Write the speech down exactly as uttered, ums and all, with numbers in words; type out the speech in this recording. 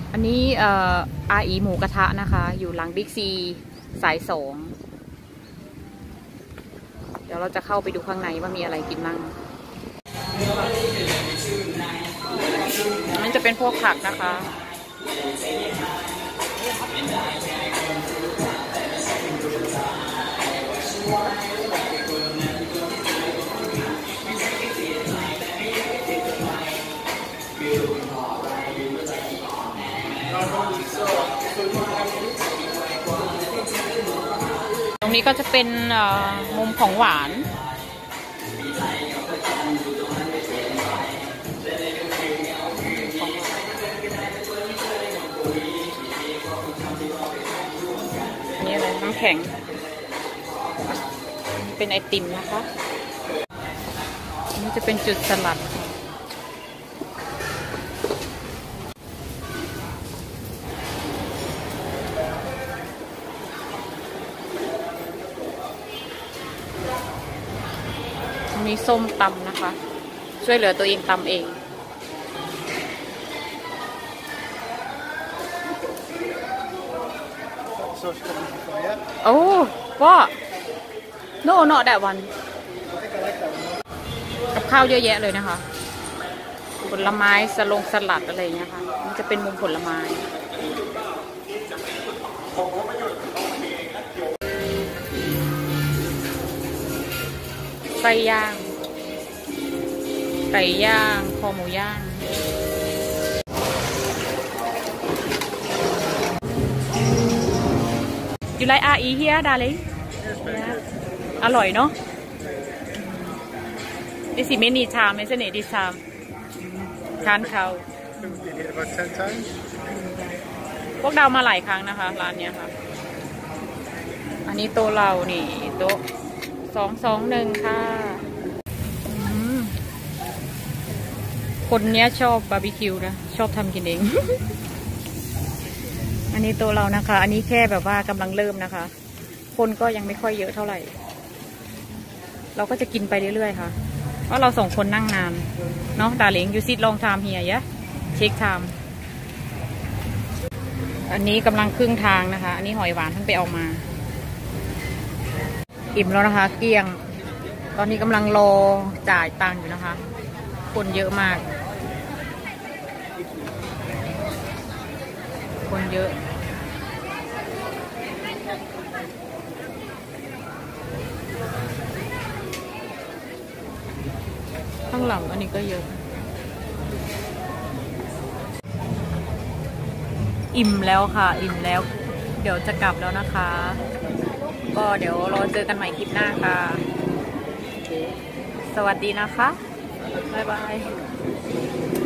อันนี้เอ่ออาอีหมูกระทะนะคะอยู่หลังบิ๊กซีสายสองเดี๋ยวเราจะเข้าไปดูข้างในว่ามีอะไรกินมั่งมันจะเป็นพวกผักนะคะตรงนี้ก็จะเป็นมุมของหวานนี่อะไรน้ำแข็งเป็นไอติมนะคะนี่จะเป็นจุดสลัดมีส้มตำนะคะช่วยเหลือตัวเองตำเองโอ้ว่าโน่เนาะแต่วันกับข้าวเยอะแยะเลยนะคะผลไม้สลงสลัดอะไรอย่างเงี้ยค่ะมันจะเป็นมุมผลไม้ไส้ย่างไก่ย่างคอหมูย่างอยู่ไรอาอีเฮียดาเลยอร่อยเนาะดิสิเมนีชามไม่ใช่เนดิชามทานเขาพวกดาวมาหลายครั้งนะคะร้านเนี้ยค่ะอันนี้โต๊ะเรานี่โต๊ะสองสองหนึ่งค่ะคนเนี้ยชอบบาร์บีคิวนะชอบทำกินเอง อันนี้โต๊ะเรานะคะอันนี้แค่แบบว่ากำลังเริ่มนะคะคนก็ยังไม่ค่อยเยอะเท่าไหร่เราก็จะกินไปเรื่อยๆค่ะเพราะเราส่งคนนั่งนานเนาะดาริงยูซิดลองทำเฮียยะเช็คไทม์อันนี้กำลังครึ่งทางนะคะอันนี้หอยหวานท่านไปเอามาอิ่มแล้วนะคะเกลี้ยงตอนนี้กำลังรอจ่ายตังค์อยู่นะคะคนเยอะมากคนเยอะข้างหลังอันนี้ก็เยอะอิ่มแล้วค่ะอิ่มแล้วเดี๋ยวจะกลับแล้วนะคะก็เดี๋ยวรอเจอกันใหม่คลิปหน้าค่ะสวัสดีนะคะบ๊ายบาย